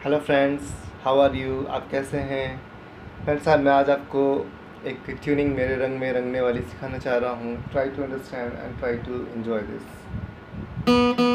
Hello friends, how are you? आप कैसे हैं? फ्रेंड्स, आज मैं आपको एक ट्यूनिंग मेरे रंग में रंगने वाली सिखाना चाह रहा हूँ। Try to understand and try to enjoy this.